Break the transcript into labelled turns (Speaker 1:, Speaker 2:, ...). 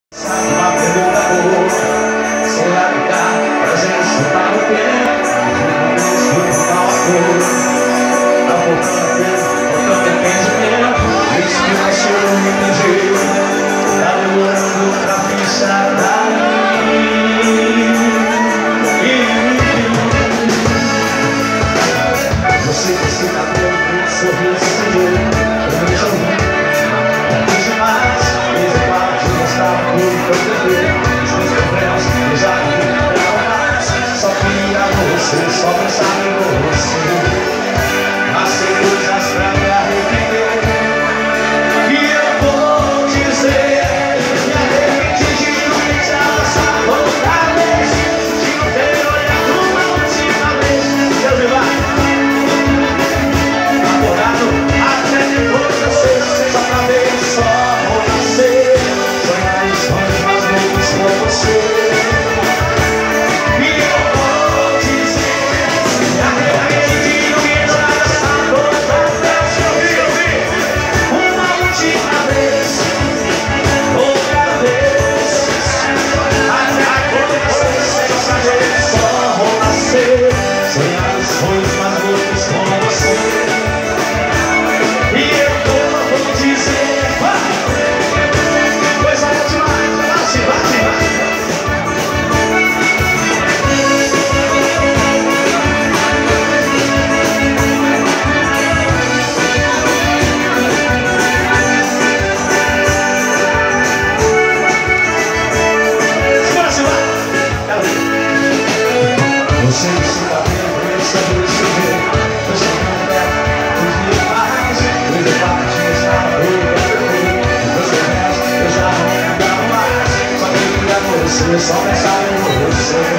Speaker 1: Uma pergunta boa, será que dá pra gente escutar o tempo? Escutar uma coisa, tá faltando entendimento. Isso que você não entendeu, tá demorando pra pensar daí. Você disse que tá vendo um sorriso sem jeito, eu não sou ruim, tá triste demais, desde quatro dias tava tudo pra perder. Os meus problemas, eu já não mais, só queria você, só pensar em você. Mas tem coisas pra me arrepender, e eu vou dizer, me arrependi de não pensar essa outra vez, de não ter olhado uma última vez. Deus me vai. Até depois eu sei, só pra ver o sol nascer, sonhar os sonhos mais loucos com você. E eu vou dizer, me arrependi de não pensar essa outra vez. Uma última vez, outra vez. Até depois eu sei, só pra ver o sol nascer, sonhar os sonhos mais loucos com você. E eu vou dizer, coisa boa demais, bate, bate, bate. Segura, segura. Quero ver. Você disse que tá vendo, sobre esse jeito. Você não quer, os dias mais. Desde o quarto dia estava tudo perfeito. Depois do resto, eu já não lembrava mais. Só queria você, só pensar em você.